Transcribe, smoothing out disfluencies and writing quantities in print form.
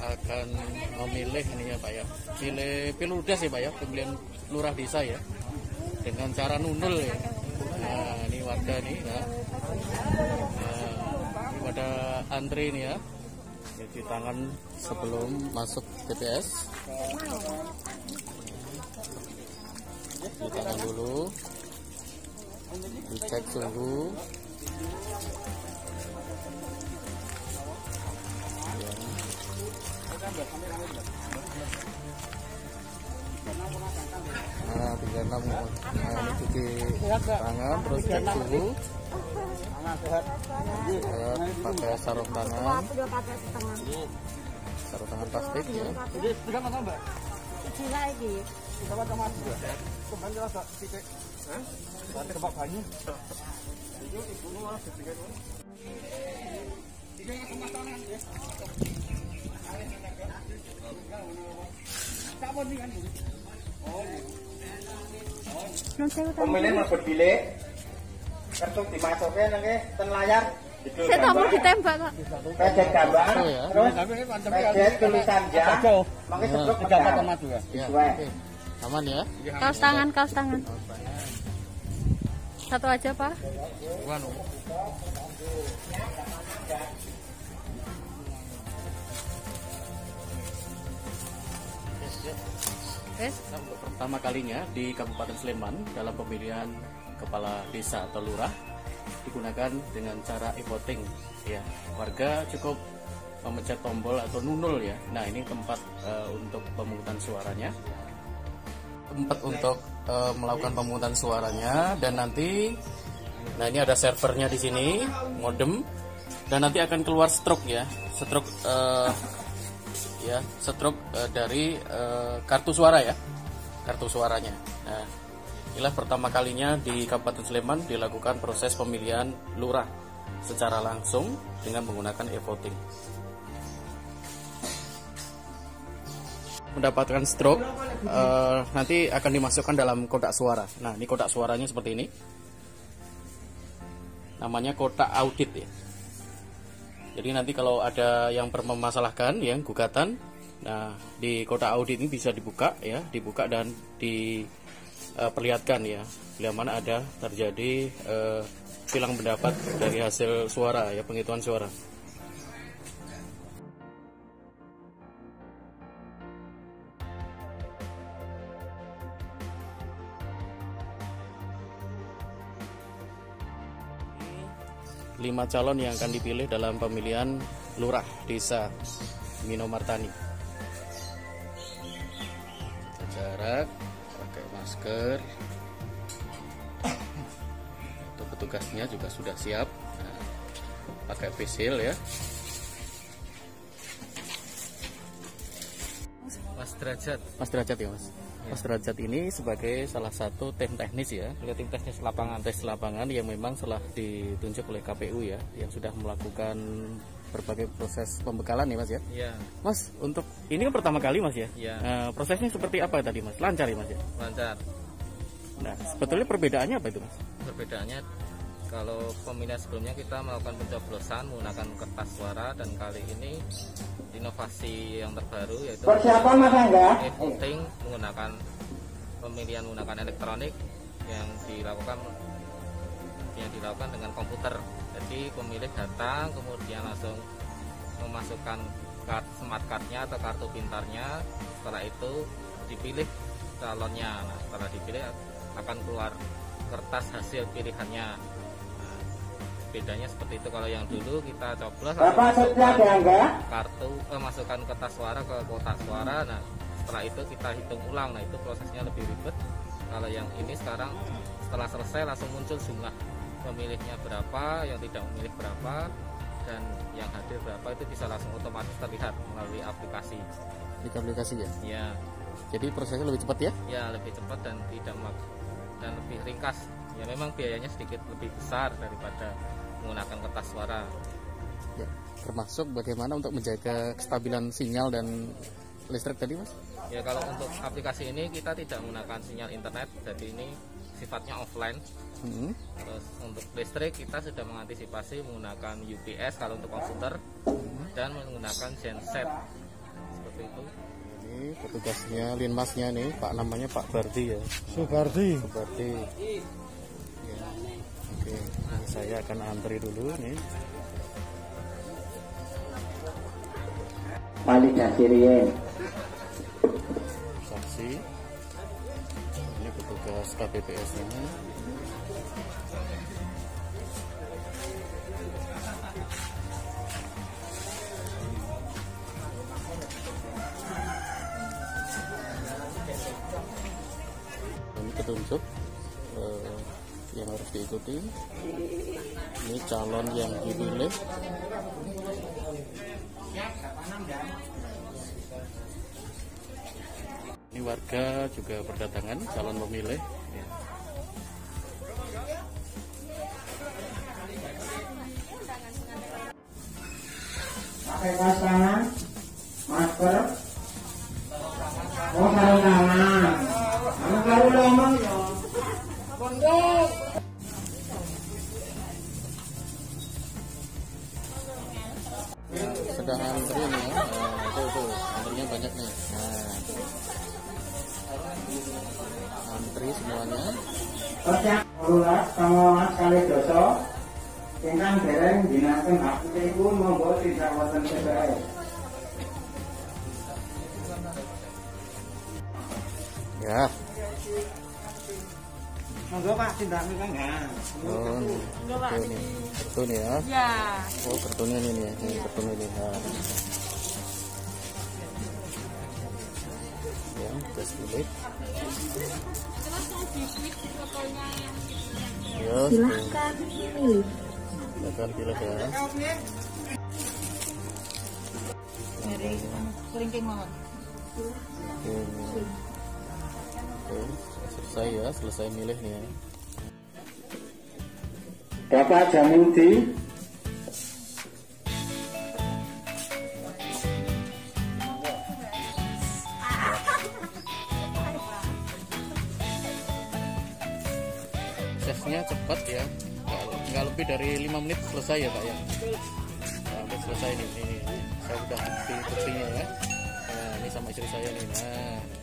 akan memilih ini ya Pak ya, pilih Pilurdes ya Pak ya, pemilihan lurah desa ya, dengan cara nunul ya. Nah ini warga nih ya, ini pada antri nih ya, cuci tangan sebelum masuk TPS. Cuci tangan dulu, dicek suhu. Nah, 36. Nah, ini cuci tangan, terus cek suhu. Pakai sarung tangan. Sarung tangan plastik ya. Pemilih mau berpilih, kartu dimasukkan nanti ten layar. Saya tak mau ditembak kok. Pedet gambar, terus pedet tulisan ja, makanya setruk Ya, aman ya. Kaos tangan. Satu aja Pak. Untuk pertama kalinya di Kabupaten Sleman dalam pemilihan kepala desa atau lurah digunakan dengan cara e-voting ya. Warga cukup memencet tombol atau nunul ya. Nah ini tempat untuk pemungutan suaranya, tempat untuk melakukan pemungutan suaranya, dan nanti nah ini ada servernya di sini, modem, dan nanti akan keluar stroke ya, stroke dari kartu suara ya, kartu suaranya. Nah, inilah pertama kalinya di Kabupaten Sleman dilakukan proses pemilihan lurah secara langsung dengan menggunakan e-voting. Mendapatkan stroke nanti akan dimasukkan dalam kotak suara. Nah, ini kotak suaranya seperti ini. Namanya kotak audit ya. Jadi nanti kalau ada yang bermasalahkan yang gugatan, nah di kotak audit ini bisa dibuka ya, dibuka dan diperlihatkan ya, bila mana ada terjadi silang pendapat dari hasil suara ya, penghitungan suara. Lima calon yang akan dipilih dalam pemilihan lurah desa Minomartani. Jarak, pakai masker. Untuk petugasnya juga sudah siap. Nah, pakai face shield ya. Mas Derajat ya Mas. Mas Derajat ini sebagai salah satu tim teknis ya, tim teknis lapangan, tes lapangan yang memang telah ditunjuk oleh KPU ya, yang sudah melakukan berbagai proses pembekalan ya Mas ya. Iya. Mas, untuk ini kan pertama kali Mas ya. Iya. Prosesnya seperti apa tadi Mas? Lancar ya Mas ya? Lancar. Nah, sebetulnya perbedaannya apa itu Mas? Perbedaannya kalau pemilihan sebelumnya kita melakukan pencoblosan menggunakan kertas suara, dan kali ini inovasi yang terbaru yaitu e-voting menggunakan pemilihan menggunakan elektronik yang dilakukan dengan komputer. Jadi pemilih datang kemudian langsung memasukkan smart cardnya atau kartu pintarnya. Setelah itu dipilih calonnya. Nah, setelah dipilih akan keluar kertas hasil pilihannya. Bedanya seperti itu. Kalau yang dulu kita coblos kartu masukkan kertas suara ke kotak suara, nah setelah itu kita hitung ulang, nah itu prosesnya lebih ribet. Kalau yang ini sekarang setelah selesai langsung muncul jumlah pemilihnya berapa, yang tidak memilih berapa, dan yang hadir berapa, itu bisa langsung otomatis terlihat melalui aplikasi. Di aplikasi ya? Ya. Jadi prosesnya lebih cepat ya? Ya, lebih cepat dan dan lebih ringkas. Ya memang biayanya sedikit lebih besar daripada menggunakan kertas suara. Ya, termasuk bagaimana untuk menjaga kestabilan sinyal dan listrik tadi Mas? Ya, kalau untuk aplikasi ini kita tidak menggunakan sinyal internet, jadi ini sifatnya offline. Terus untuk listrik kita sudah mengantisipasi menggunakan UPS kalau untuk komputer, dan menggunakan genset. seperti itu. Ini petugasnya, linmasnya nih, Pak, namanya Pak Bardi ya. Subardi. Subardi. Ya. Oke, nah, saya akan antri dulu nih. Validasi rien. Saksi. Ini petugas KPPS nya. Ini petunjuk yang harus diikuti. Ini calon yang dipilih. Ini warga juga berdatangan, calon pemilih. Ya. Pakai kaos tangan, masker, oh sarung tangan. Anu karo ngomong ya. Pondok. Sedang antri nih ya. Tuh, antrinya banyak nih. Nah, antri semuanya. Kocak, urulat, sama kali doso. Ingkang dereng dinaken hakipun monggo tidak wonten TPS. Ya. Monggo Pak tindakan enggak. Oh, ini kartu nih ya. Ya. Oh, kartunya ini nih, ini kartunya ini. Nah. Ya, tes pilih. Ya, Silahkan pilih. silakan pilih ya. Dari kelingking mohon. Oke, selesai ya, selesai milih nih ya. Bapak Jamudi. Prosesnya cepat ya, nggak lebih dari 5 menit selesai ya Pak ya. Nah, udah selesai nih, ini saya udah buktinya ya. Nah, ini sama istri saya nih. Nah.